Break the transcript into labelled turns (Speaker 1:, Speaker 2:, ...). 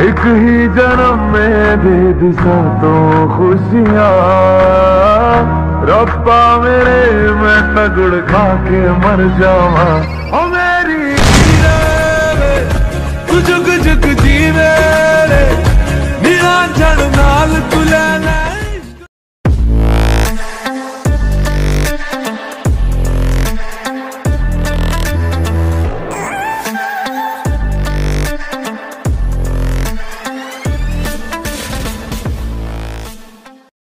Speaker 1: एक ही जन्म में दे दी सातों खुशियाँ। रब्बा मेरे मैं तगड़ खा के मर जावा। ओ मेरी हीरे तू जुग जुग जीवे रे, निरांजन नाल तू लेना।